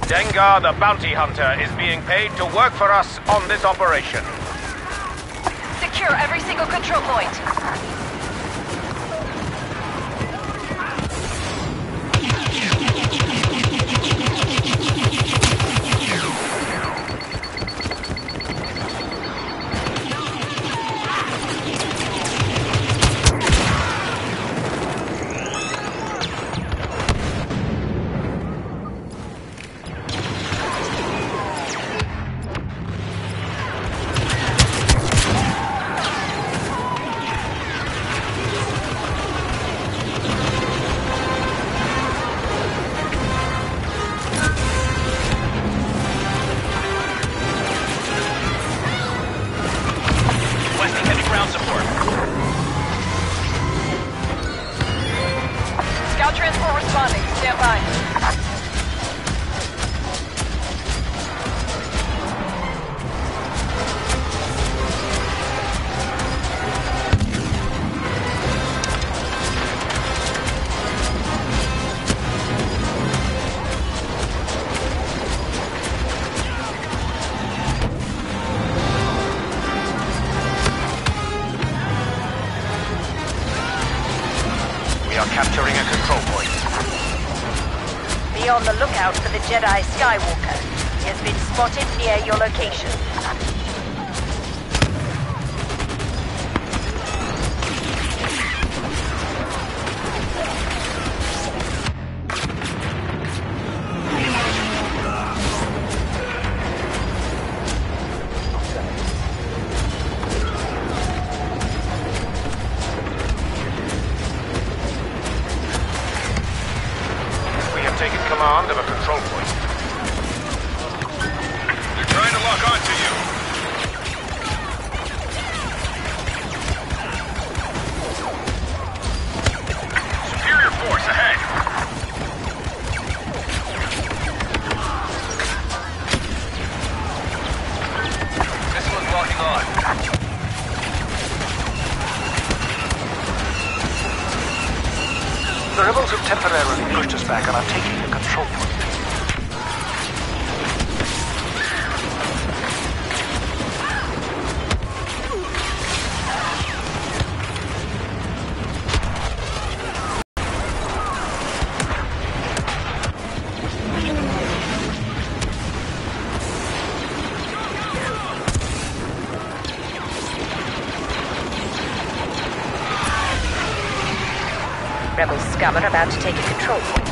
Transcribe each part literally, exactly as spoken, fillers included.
Dengar the Bounty Hunter is being paid to work for us on this operation. Secure every single control point. Capturing a control point. Be on the lookout for the Jedi Skywalker. He has been spotted near your location. Command of a control point. They're trying to lock onto you. Superior force ahead. This one's locking on. The rebels have temporarily pushed us back and are taking the control point. Rebel scum are about to take a control point.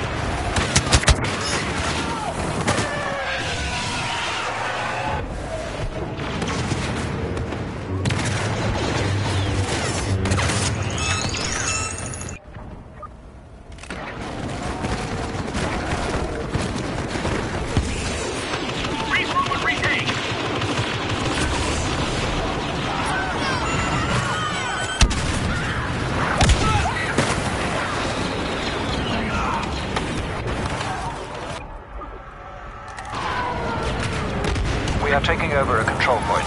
We are taking over a control point.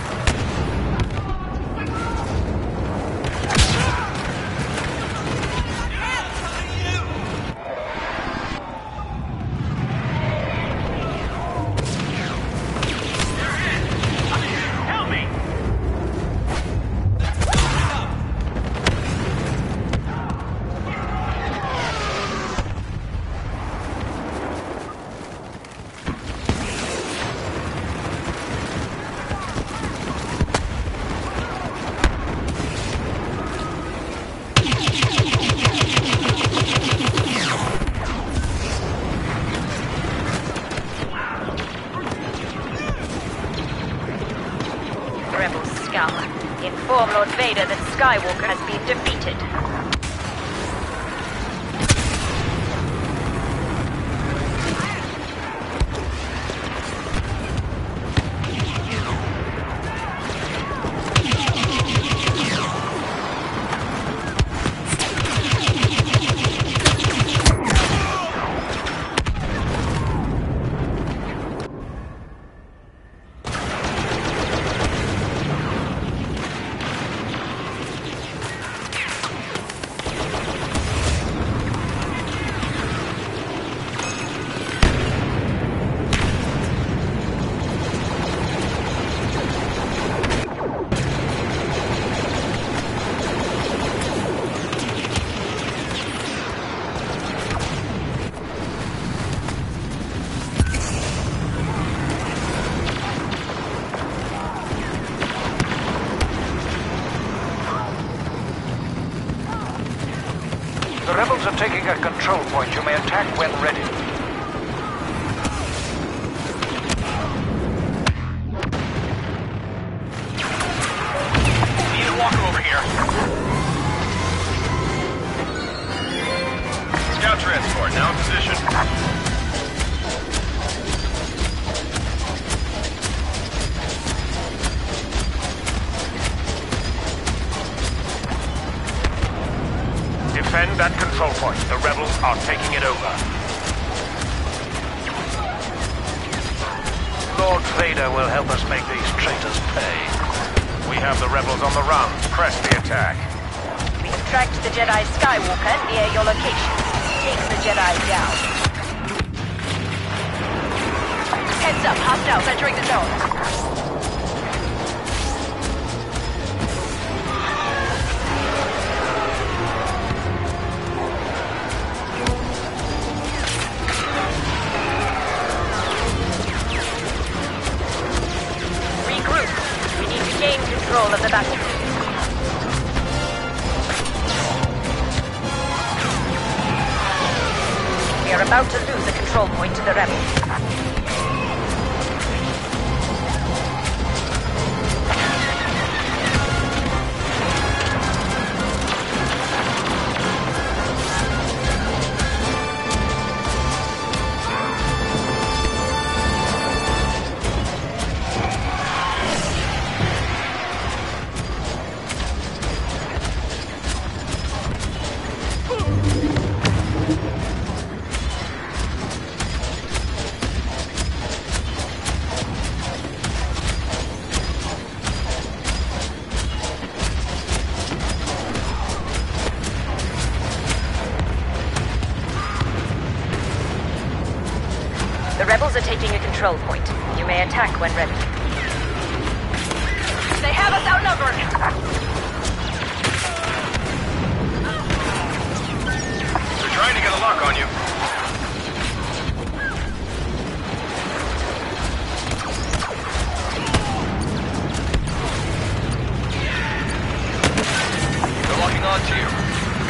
Rebel scum. Inform Lord Vader that Skywalker has been defeated. The rebels are taking a control point. You may attack when ready. Need a walker over here. Scout transport, now in position. Defend that control point. The rebels are taking it over. Lord Vader will help us make these traitors pay. We have the rebels on the run. Press the attack. We have tracked the Jedi Skywalker near your location. Take the Jedi down. Heads up, hostiles entering the zone. Control of the battlefield. We are about to lose a control point to the rebels. The rebels are taking a control point. You may attack when ready. They have us outnumbered! They're trying to get a lock on you. They're locking on to you.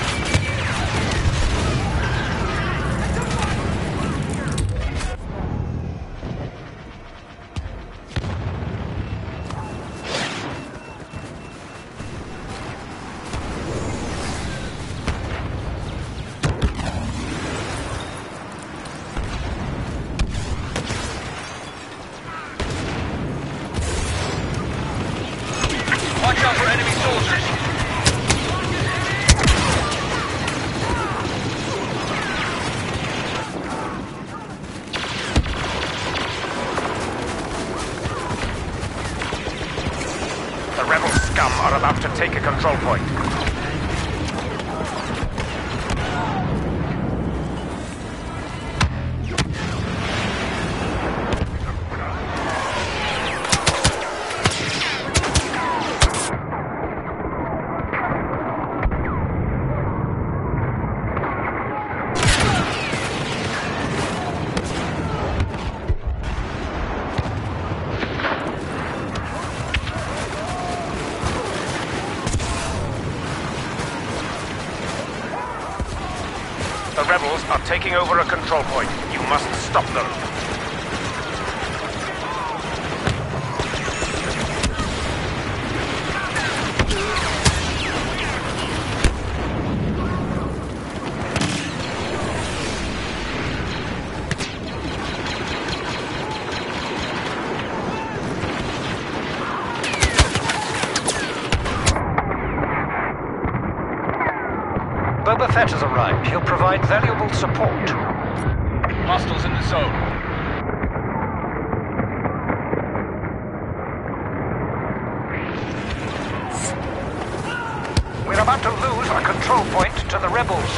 Watch out for enemy soldiers! The rebel scum are about to take a control point. The rebels are taking over a control point. You must stop them. Boba Fett has arrived. He'll provide valuable support. Hostiles in the zone. We're about to lose our control point to the rebels.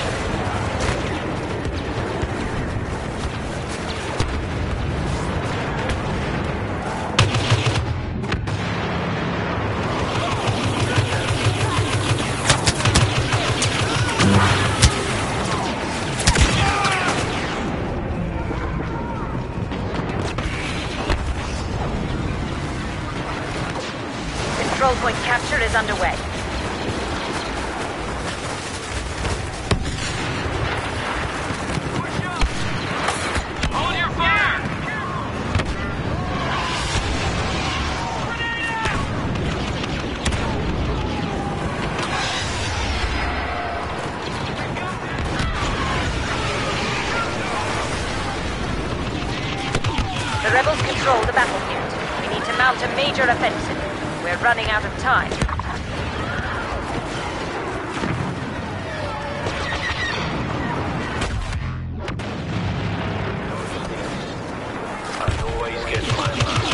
Control point capture is underway. rebels control the battlefield. We need to mount a major offensive. We're running out of time. I always get my mark.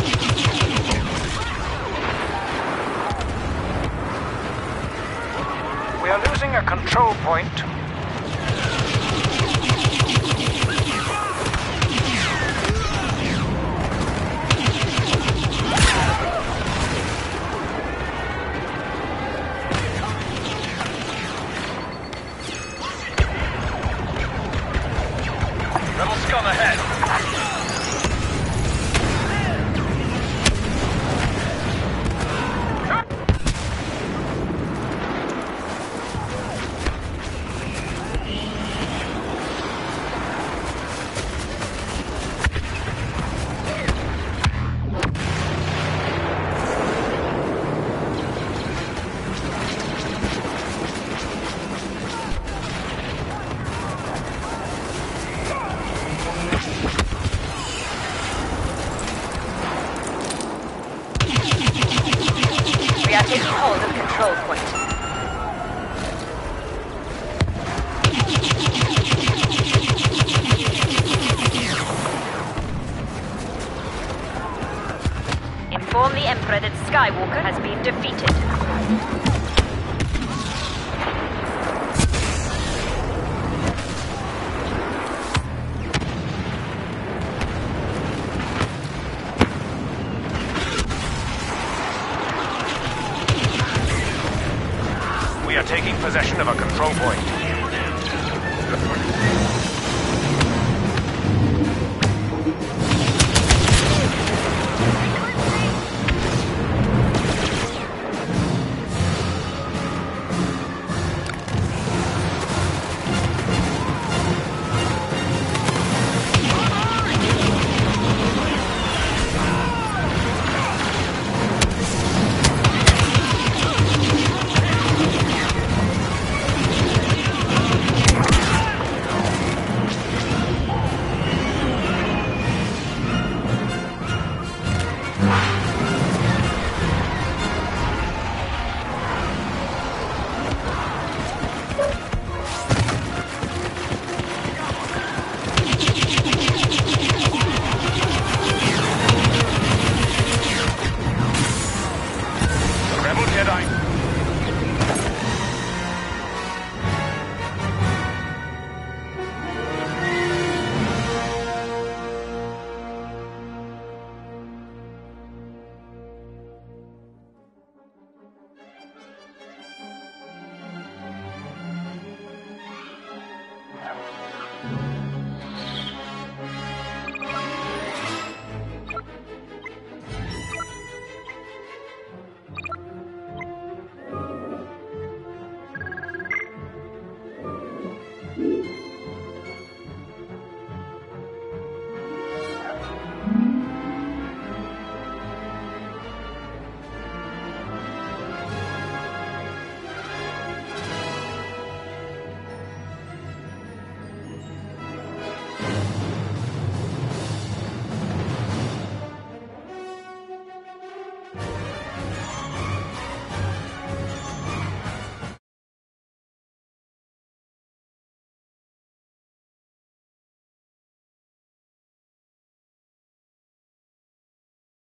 We are losing a control point. Rebel scum ahead. We are taking hold of control point. Inform the Emperor that Skywalker has been defeated.